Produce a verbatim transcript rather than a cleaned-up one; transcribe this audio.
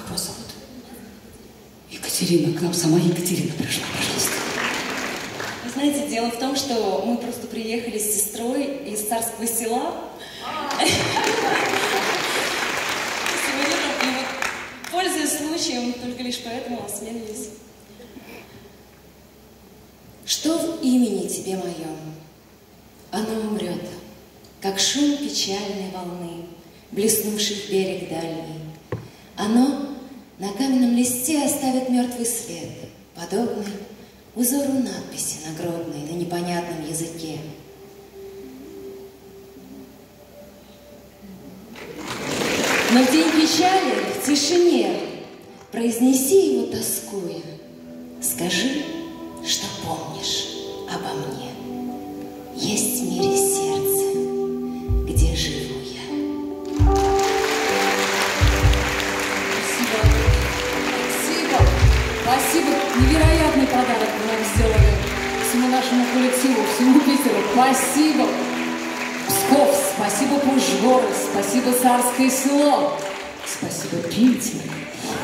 вас зовут? Екатерина. К нам сама Екатерина пришла, пожалуйста. Вы знаете, дело в том, что мы просто приехали с сестрой из Царского Села. Сегодня, и вот, пользуясь случаем, только лишь поэтому осмелились. Что в имени тебе моем? Оно умрет, как шум печальной волны, блеснувший в берег дальний. Оно на каменном листе оставит мертвый след, подобный узору надписи нагробной на непонятном языке. Но в день печали, в тишине, произнеси его тоскуя, скажи, что помнишь обо мне. Есть в мире сердце, где живу я. Спасибо. Спасибо. Спасибо. Невероятный подарок вы нам сделали всему нашему коллективу, всему Питеру. Спасибо. Псков, спасибо Пушгоры, спасибо Царское Село, спасибо Питер.